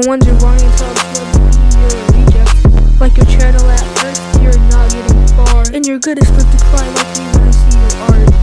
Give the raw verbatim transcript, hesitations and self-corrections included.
ones you're wanting to upload be your reject. Like your channel at first, you're not getting far, and you're good at script to cry like we wanna see your art.